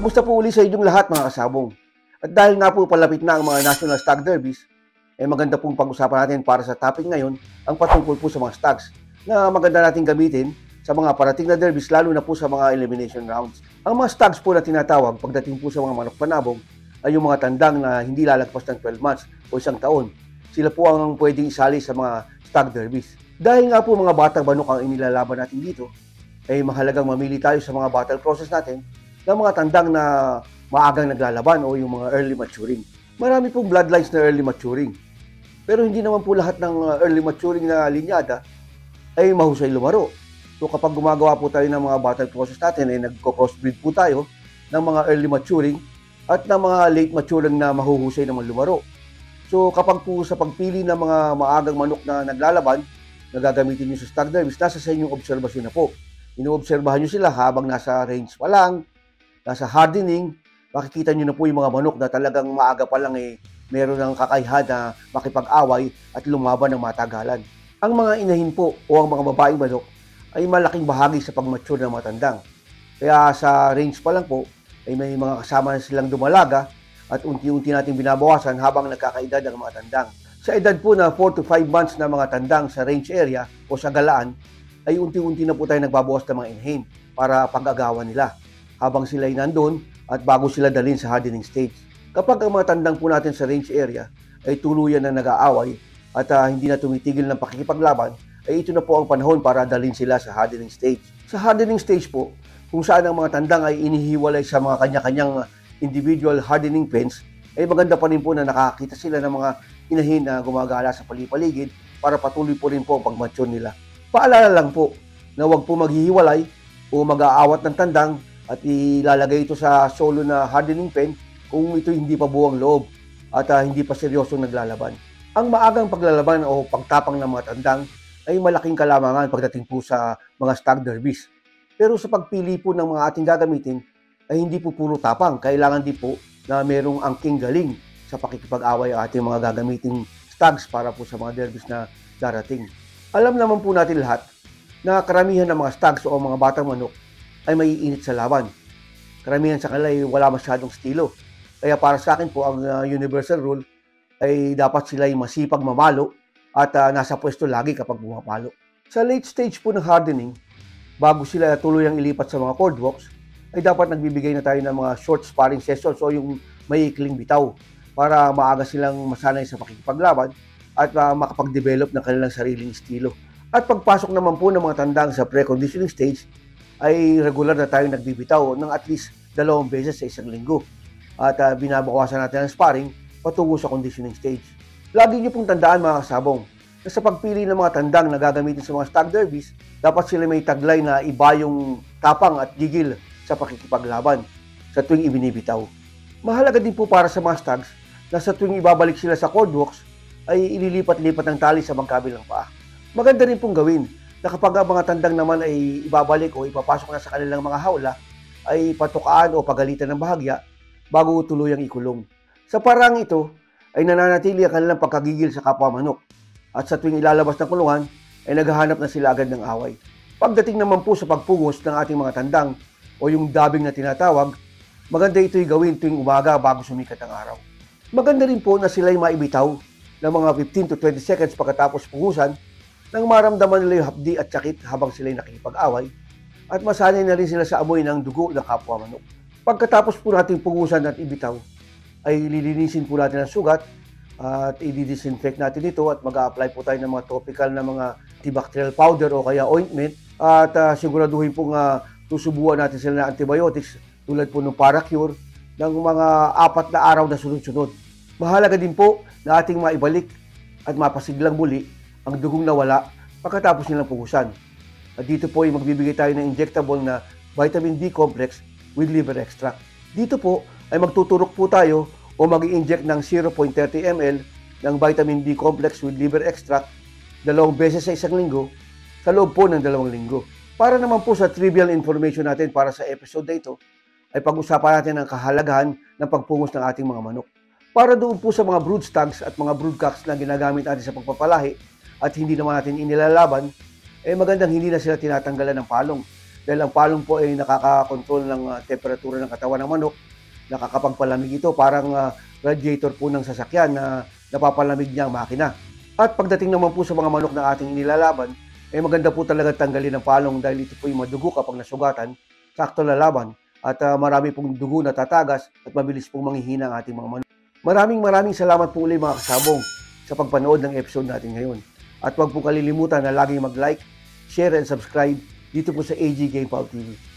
Kamusta po uli sa inyong lahat mga kasabong? At dahil nga po palapit na ang mga National Stag Derbies, maganda pong pag-usapan natin para sa topic ngayon ang patungkol po sa mga stags na maganda natin gamitin sa mga parating na derbies, lalo na po sa mga elimination rounds. Ang mga stags po na tinatawag pagdating po sa mga manok panabong ay yung mga tandang na hindi lalagpas ng 12 months o isang taon. Sila po ang pwedeng isali sa mga stag derbies. Dahil nga po mga batang manok ang inilalaban natin dito, ay mahalagang mamili tayo sa mga battle crosses natin ng mga tandang na maagang naglalaban o yung mga early maturing. Marami pong bloodlines na early maturing. Pero hindi naman po lahat ng early maturing na linyada ay mahusay lumaro. So kapag gumagawa po tayo ng mga battle crosses natin, ay nagko-crossbreed po tayo ng mga early maturing at ng mga late maturing na mahuhusay naman lumaro. So kapag po sa pagpili ng mga maagang manok na naglalaban, na gagamitin nyo sa stag derbies, nasa sa inyong obserbasyon na po. Inoobserbahan nyo sila habang nasa range pa lang, nasa hardening, makikita nyo na po yung mga manok na talagang maaga pa lang meron ng kakayahan na makipag-away at lumaban ng matagalan. Ang mga inahin po o ang mga babaeng manok ay malaking bahagi sa pag-mature ng matandang. Kaya sa range pa lang po, ay may mga kasama na silang dumalaga at unti-unti natin binabawasan habang nagkakaedad ang mga tandang. Sa edad po na 4 to 5 months na mga tandang sa range area o sa galaan, ay unti-unti na po tayo nagbabawas ng mga inahin para pag-agawan nila habang sila ay nandun at bago sila dalhin sa hardening stage. Kapag ang mga tandang po natin sa range area ay tuluyan na nag-aaway at hindi na tumitigil ng pakikipaglaban, ay ito na po ang panahon para dalhin sila sa hardening stage. Sa hardening stage po, kung saan ang mga tandang ay inihiwalay sa mga kanya-kanyang individual hardening pens, ay maganda pa rin po na nakakita sila ng mga inahin na gumagala sa palipaligid para patuloy po rin po ang pag-mature nila. Paalala lang po na huwag po maghihiwalay o mag-aawat ng tandang at ilalagay ito sa solo na hardening pen kung ito hindi pa buwang loob at hindi pa seryosong naglalaban. Ang maagang paglalaban o pagtapang ng mga tandang ay malaking kalamangan pagdating po sa mga stag derbies. Pero sa pagpili po ng mga ating gagamitin ay hindi po puro tapang. Kailangan din po na merong angking galing sa pakikipag-away ang ating mga gagamiting stags para po sa mga derbies na darating. Alam naman po natin lahat na karamihan ng mga stags o mga batang manok ay maiinit sa laban. Karamihan sa kanila ay wala masyadong estilo. Kaya para sa akin po, ang universal rule ay dapat sila ay masipag mamalo at nasa pwesto lagi kapag bumapalo. Sa late stage po ng hardening, bago sila tuluyang ilipat sa mga cord walks, ay dapat nagbibigay na tayo ng mga short sparring sessions o yung maiikling bitaw para maaga silang masanay sa pakikipaglaban at makapag-develop ng kanilang sariling estilo. At pagpasok naman po ng mga tandang sa pre-conditioning stage, ay regular na tayo nagbibitaw ng at least 2 beses sa isang linggo. At binabawasan natin ang sparring patungo sa conditioning stage. Lagi niyo pong tandaan mga kasabong, na sa pagpili ng mga tandang na gagamitin sa mga stag derbies, dapat sila may taglay na iba yung tapang at gigil sa pakikipaglaban sa tuwing ibinibitaw. Mahalaga din po para sa mga stags na sa tuwing ibabalik sila sa cord walks, ay ililipat-lipat ng tali sa magkabilang paa. Maganda rin pong gawin na kapag ang mga tandang naman ay ibabalik o ipapasok na sa kanilang mga hawla, ay patukaan o pagalitan ng bahagya bago tuluyang ikulong. Sa parang ito, ay nananatili ang kanilang pagkagigil sa kapwa manok at sa tuwing ilalabas ng kulungan, ay naghahanap na sila agad ng away. Pagdating naman po sa pagpugos ng ating mga tandang o yung dubbing na tinatawag, maganda ito'y gawin tuwing umaga bago sumikat ang araw. Maganda rin po na sila'y maibitaw ng mga 15 to 20 seconds pagkatapos pugusan nang maramdaman nila yung hapdi at sakit habang sila'y nakikipag-away at masanay na rin sila sa amoy ng dugo ng kapwa manok. Pagkatapos po natin pugusan at ibitaw, ay lilinisin po natin ang sugat at i-disinfect natin ito at mag-a-apply po tayo ng mga topical na mga antibacterial powder o kaya ointment at siguraduhin po nga susubuan natin sila ng antibiotics tulad po ng Paracure ng mga 4 na araw na sunod-sunod. Mahalaga din po na ating maibalik at mapasiglang muli ang dugong nawala pagkatapos nilang pugusan. At dito po ay magbibigay tayo ng injectable na vitamin D complex with liver extract. Dito po ay magtuturok po tayo o mag-i-inject ng 0.30 ml ng vitamin D complex with liver extract 2 beses sa isang linggo sa loob po ng 2 linggo. Para naman po sa trivial information natin para sa episode na ito, ay pag-usapan natin ang kahalagahan ng pagpungos ng ating mga manok. Para doon po sa mga brood stags at mga brood cocks na ginagamit natin sa pagpapalahi at hindi naman natin inilalaban, magandang hindi na sila tinatanggalan ng palong dahil ang palong po ay nakakakontrol ng temperatura ng katawan ng manok, nakakapagpalamig ito, parang radiator po ng sasakyan na napapalamig niya ang makina. At pagdating naman po sa mga manok na ating inilalaban, maganda po talaga tanggalin ang palong dahil ito po yung madugo kapag nasugatan, sakto lalaban, at marami pong dugo na tatagas at mabilis pong manghihina ang ating mga manok. Maraming salamat po ulit mga kasabong sa pagpanood ng episode natin ngayon. At huwag po kalilimutan na laging mag-like, share and subscribe dito po sa AG Game Pal TV.